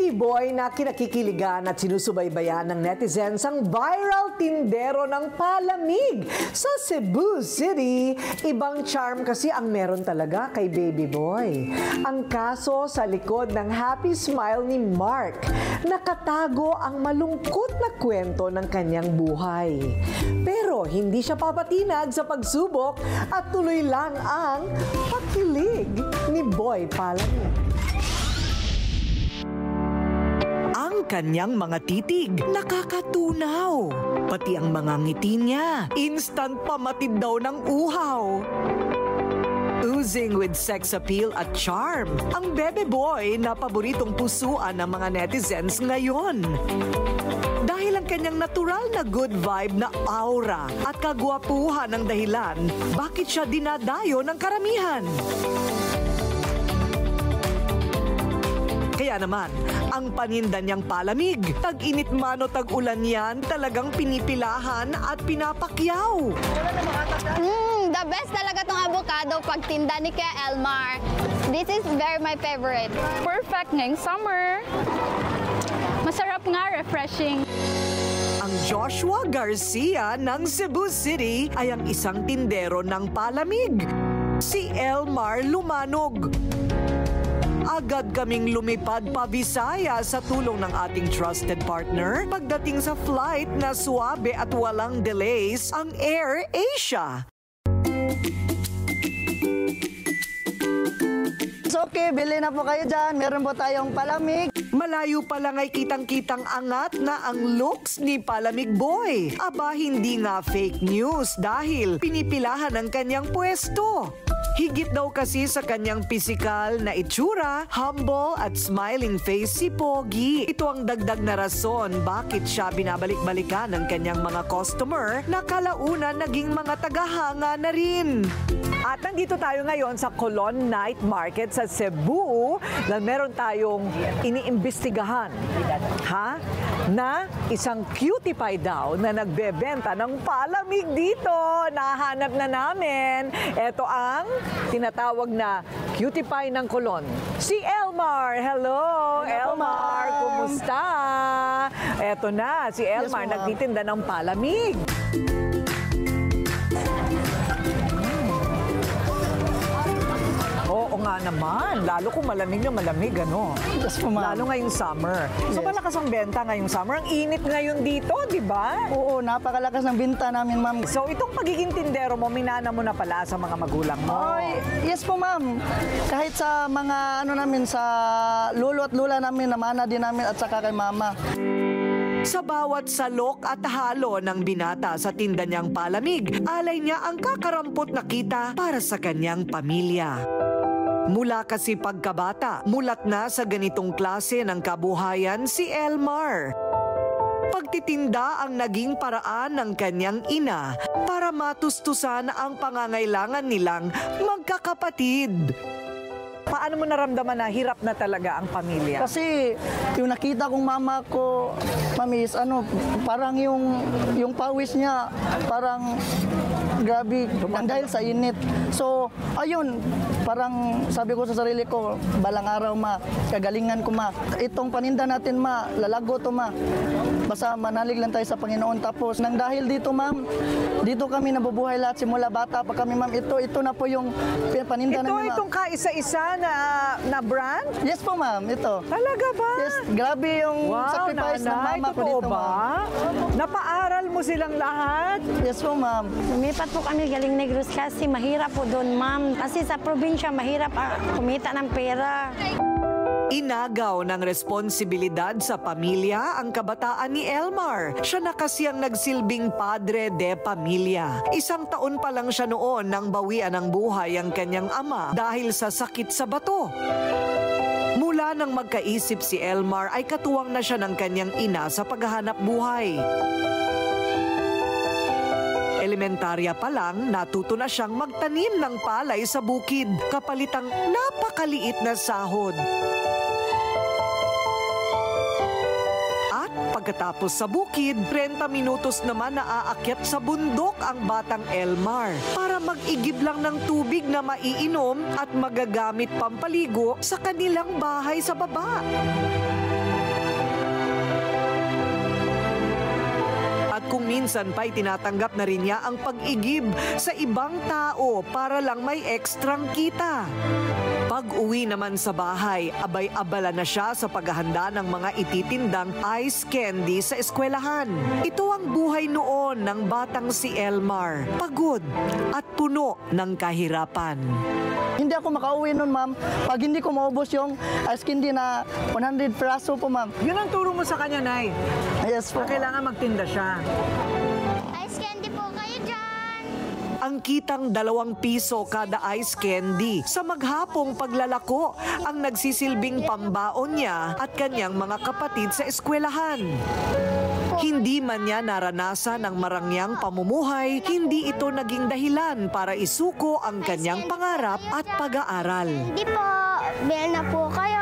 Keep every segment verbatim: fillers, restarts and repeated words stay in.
baby boy na kinakikiligan at sinusubaybayan ng netizens ang viral tindero ng palamig sa Cebu City. Ibang charm kasi ang meron talaga kay baby boy. Ang kaso sa likod ng happy smile ni Mark, nakatago ang malungkot na kwento ng kanyang buhay. Pero hindi siya papatinag sa pagsubok at tuloy lang ang pakilig ni Boy Palamig. Ang kanyang mga titig nakakatunaw. Pati ang mga ngiti niya, instant pamatid daw ng uhaw. Oozing with sex appeal at charm, ang bebe boy na paboritong pusuan ng mga netizens ngayon. Dahil ang kanyang natural na good vibe na aura at kagwapuhan ng dahilan, bakit siya dinadayo ng karamihan? Kaya naman, ang paninda niyang palamig, tag-init man o tag-ulan yan, talagang pinipilahan at pinapakyaw. Mm, the best talaga tong avocado pag tinda ni Kuya Elmar. This is very my favorite. Perfect ngayong summer. Masarap nga, refreshing. Ang Joshua Garcia ng Cebu City ay ang isang tindero ng palamig, si Elmar Lumanog. Agad kaming lumipad pa Visaya sa tulong ng ating trusted partner pagdating sa flight na suabe at walang delays, ang Air Asia. Okay, bili na po kayo dyan. Meron po tayong palamig. Malayo pa lang ay kitang-kitang angat na ang looks ni Palamig Boy. Aba, hindi nga fake news dahil pinipilahan ang kanyang pwesto. Higit daw kasi sa kanyang pisikal na itsura, humble at smiling face si Pogi. Ito ang dagdag na rason bakit siya binabalik-balikan ng kanyang mga customer na kalaunan naging mga tagahanga na rin. At nandito tayo ngayon sa Colon Night Market sa Cebu na meron tayong iniimbestigahan, ha? Na isang cutie pie daw na nagbebenta ng palamig dito. Nahanap na namin. Ito ang tinatawag na cutie pie ng Colon. Si Elmar. Hello, Hello Elmar. Kumusta? Ito na, si Elmar, yes, nagtitinda ng palamig. Oo nga naman. Lalo kung malamig na malamig, ano? Yes, lalo ngayong summer. So, yes, malakas ang benta ngayong summer. Ang init ngayon dito, di ba? Oo, napakalakas ng benta namin, ma'am. So, itong pagiging tindero mo, minana mo na pala sa mga magulang mo. Ay, yes po, ma'am. Kahit sa mga, ano namin, sa lolo at lula namin, namana din namin at saka kay mama. Sa bawat salok at halo ng binata sa tinda niyang palamig, alay niya ang kakarampot na kita para sa kanyang pamilya. Mula kasi pagkabata, mulat na sa ganitong klase ng kabuhayan si Elmar. Pagtitinda ang naging paraan ng kanyang ina para matustusan ang pangangailangan nilang magkakapatid. Paano mo naramdaman na hirap na talaga ang pamilya? Kasi yung nakita kong mama ko, mamis, ano, parang yung, yung pawis niya, parang grabe, dahil sa init. So, ayun, parang sabi ko sa sarili ko, balang araw ma, kagalingan ko ma. Itong paninda natin ma, lalago to ma. Basta manalig lang tayo sa Panginoon. Tapos, nang dahil dito ma'am, dito kami nabubuhay lahat, simula bata pa kami ma'am. Ito, ito na po yung paninda ito, namin. Ito, itong kaisa-isa na, na brand? Yes po ma'am, ito. Talaga ba? Yes, grabe yung wow, sacrifice nanay, ng mama ko dito ba? Napaaral mo silang lahat? Yes po ma'am. Lumipat po kami galing Negros kasi mahirap po doon ma'am. Kasi sa probinsya mahirap ah, kumita ng pera. Inagaw ng responsibilidad sa pamilya ang kabataan ni Elmar. Siya na kasi ang nagsilbing padre de pamilya. Isang taon pa lang siya noon nang bawian ng buhay ang kanyang ama dahil sa sakit sa bato. Mula nang magkaisip si Elmar ay katuwang na siya ng kanyang ina sa paghahanap buhay. Elementarya pa lang, natuto na siyang magtanim ng palay sa bukid, kapalitang napakaliit na sahod. At pagkatapos sa bukid, trenta minutos naman na aakyat sa bundok ang batang Elmar para mag-igib lang ng tubig na maiinom at magagamit pampaligo sa kanilang bahay sa baba. Minsan pa'y tinatanggap na rin niya ang pag-igib sa ibang tao para lang may ekstrang kita. Pag-uwi naman sa bahay, abay-abala na siya sa paghahanda ng mga ititindang ice candy sa eskwelahan. Ito ang buhay noon ng batang si Elmar, pagod at puno ng kahirapan. Hindi ako makauwi nun, ma'am, pag hindi ko maubos yung ice candy na one hundred piraso po, ma'am. Yun ang turo mo sa kanya, Nay. Yes po. Kailangan magtinda siya. Ice candy po kayo dyan. Ang kitang dalawang piso kada ice candy sa maghapong paglalako ang nagsisilbing pambaon niya at kanyang mga kapatid sa eskwelahan. Hindi man niya naranasan ang marangyang pamumuhay, hindi ito naging dahilan para isuko ang kanyang pangarap at pag-aaral. Hindi po. Biyan na po kayo.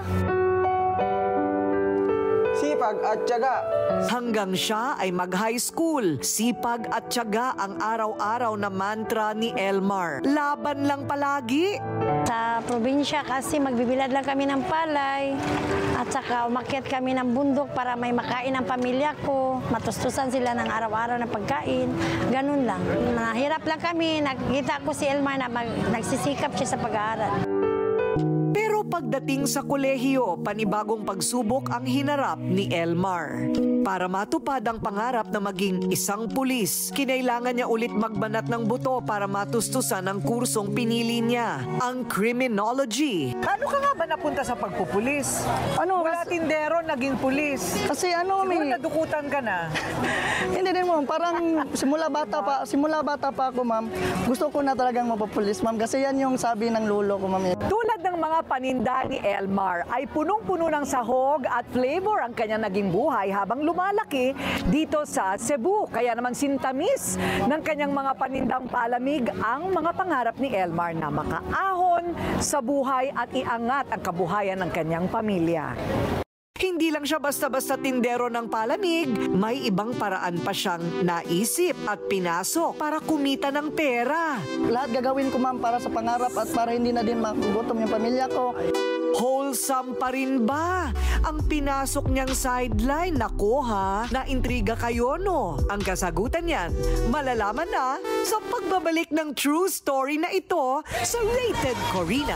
Sipag at tiyaga. Hanggang siya ay mag-high school, sipag at tiyaga ang araw-araw na mantra ni Elmar. Laban lang palagi. Sa probinsya kasi magbibilad lang kami ng palay at saka umakyat kami ng bundok para may makain ang pamilya ko. Matustusan sila ng araw-araw na pagkain. Ganun lang. Nahirap lang kami. Nakita ko si Elmar na mag- nagsisikap siya sa pag-aaral. Pero pagdating sa kolehiyo, panibagong pagsubok ang hinarap ni Elmar. Para matupad ang pangarap na maging isang pulis, kinailangan niya ulit magbanat ng buto para matustusan ang kursong pinili niya, ang criminology. Paano ka nga ba napunta sa pagpupulis? Ano, Wala kasi, tindero, naging pulis. kasi ano, Siguro may... nadukutan ka na. Hindi din, ma'am. Parang simula bata pa, simula bata pa ako, ma'am. Gusto ko na talagang mapapulis, ma'am. Kasi yan yung sabi ng lolo ko, ma'am. Tulad ng mga paninda ni Elmar, ay punong-puno ng sahog at flavor ang kanyang naging buhay habang lumalaki dito sa Cebu. Kaya naman sintamis ng kanyang mga panindang palamig ang mga pangarap ni Elmar na makaahon sa buhay at iangat ang kabuhayan ng kanyang pamilya. Hindi lang siya basta-basta tindero ng palamig, may ibang paraan pa siyang naisip at pinasok para kumita ng pera. Lahat gagawin ko, ma'am, para sa pangarap at para hindi na din magugutom yung pamilya ko. Wholesome pa rin ba ang pinasok niyang sideline? Nako ha, naintriga kayo no? Ang kasagutan niyan, malalaman na sa pagbabalik ng true story na ito sa Rated Corina.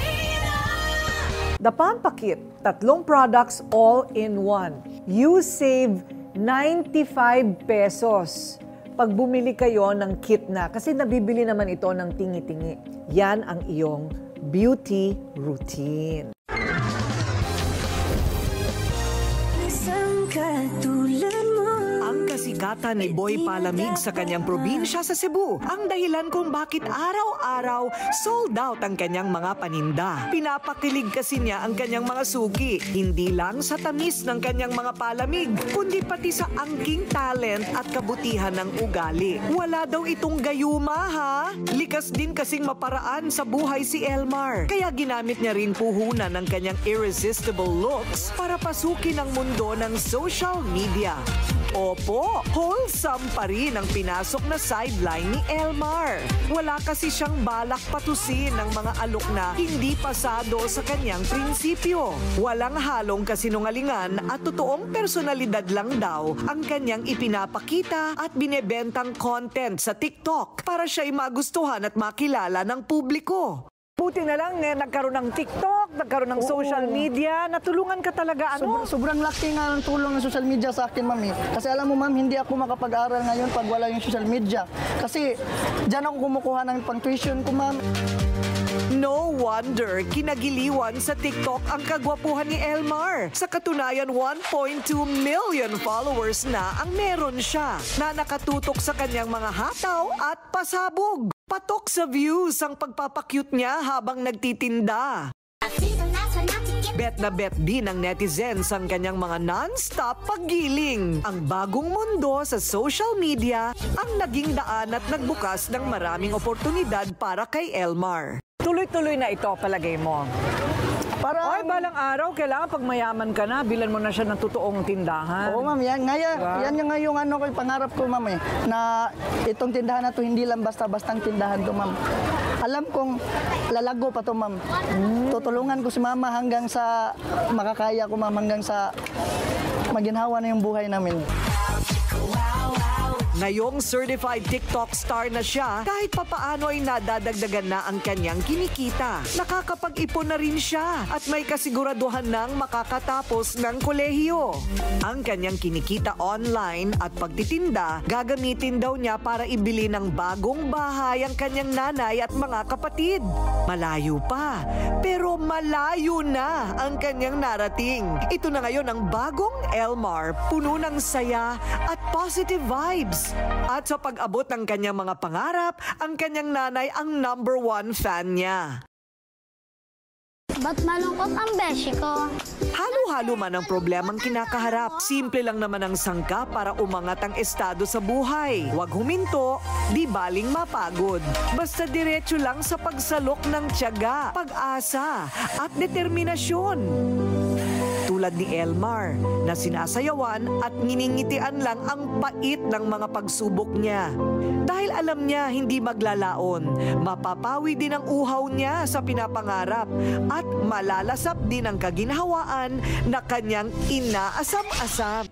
The Pampakit, tatlong products all in one. You save ninety-five pesos pag bumili kayo ng kit na. Kasi nabibili naman ito ng tingi-tingi. Yan ang iyong beauty routine. Ang kasikatan ni Boy Palamig sa kanyang probinsya sa Cebu ang dahilan kung bakit araw-araw sold out ang kanyang mga paninda. Pinapakilig kasi niya ang kanyang mga suki, hindi lang sa tamis ng kanyang mga palamig, kundi pati sa angking talent at kabutihan ng ugali. Wala daw itong gayuma ha? Likas din kasing maparaan sa buhay si Elmar. Kaya ginamit niya rin puhunan ng kanyang irresistible looks para pasukin ang mundo ng social media. Opo, wholesome pa rin ang pinasok na sideline ni Elmar. Wala kasi siyang balak patusin ng mga alok na hindi pasado sa kanyang prinsipyo. Walang halong kasinungalingan at totoong personalidad lang daw ang kanyang ipinapakita at binebentang content sa TikTok para siya'y magustuhan at makilala ng publiko. Buti na lang, eh, nagkaroon ng TikTok, nagkaroon ng Oo. social media, natulungan ka talaga, ano? Sobrang, sobrang laki nga ng tulong ng social media sa akin, ma'am. Eh. Kasi alam mo, ma'am, hindi ako makapag-aral ngayon pag wala yung social media. Kasi dyan ako kumukuha ng pang-tuition ko, ma'am. No wonder kinagiliwan sa TikTok ang kagwapuhan ni Elmar. Sa katunayan, one point two million followers na ang meron siya na nakatutok sa kanyang mga hataw at pasabog. Patok sa views ang pagpapakyut niya habang nagtitinda. Bet na bet din ng netizens ang kanyang mga non-stop paggiling. Ang bagong mundo sa social media ang naging daan at nagbukas ng maraming oportunidad para kay Elmar. Tuloy-tuloy na ito, palagay mo. Para, Ay, balang araw, kailangan pag mayaman ka na, bilan mo na siya ng totoong tindahan. Oo, ma'am. Yan, nga, yan, Diba? yan yung, nga yung ano ko, yung pangarap ko, ma'am, eh, na itong tindahan na to hindi lang basta-bastang tindahan to, ma'am. Alam kong lalago pa to, ma'am. Tutulungan ko si mama hanggang sa makakaya ko, ma'am, hanggang sa maginhawa na yung buhay namin. Ngayong certified TikTok star na siya, kahit papaano ay nadadagdagan na ang kanyang kinikita. Nakakapag-ipon na rin siya at may kasiguraduhan ng makakatapos ng kolehiyo. Ang kanyang kinikita online at pagtitinda, gagamitin daw niya para ibili ng bagong bahay ang kanyang nanay at mga kapatid. Malayo pa, pero malayo na ang kanyang narating. Ito na ngayon ang bagong Elmar, puno ng saya at positive vibes. At sa pag-abot ng kanyang mga pangarap, ang kanyang nanay ang number one fan niya. Ba't malungkot ang beshi ko? Halo-halo man ang problemang kinakaharap. Simple lang naman ang sangka para umangat ang estado sa buhay. Huwag huminto, di baling mapagod. Basta diretso lang sa pagsalok ng tiyaga, pag-asa at determinasyon. Tulad ni Elmar na sinasayawan at nginingitian lang ang pait ng mga pagsubok niya. Dahil alam niya hindi maglalaon, mapapawi din ang uhaw niya sa pinapangarap at malalasap din ang kaginhawaan na kanyang inaasam-asam.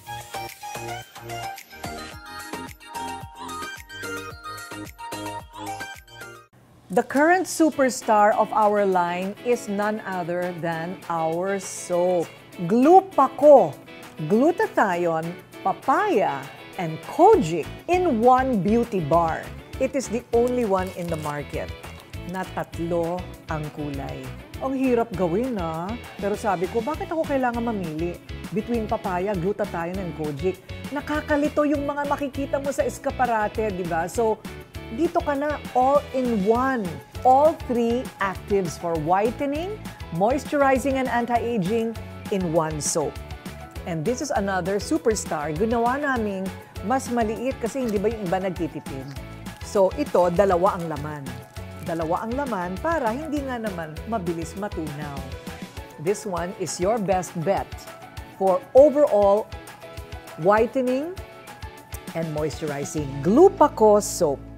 The current superstar of our line is none other than our soap. Glupaco, glutathione, papaya, and kojic in one beauty bar. It is the only one in the market na tatlo ang kulay. Ang hirap gawin na, pero sabi ko, bakit ako kailangan mamili between papaya, glutathione, and kojic? Nakakalito yung mga makikita mo sa eskaparate, di ba? So, dito ka na all in one. All three actives for whitening, moisturizing, and anti-aging in one soap. And this is another superstar. Ginawa naming mas maliit kasi hindi ba yung iba nagtitipid. So ito, dalawa ang laman. Dalawa ang laman para hindi nga naman mabilis matunaw. This one is your best bet for overall whitening and moisturizing. Glupaco soap.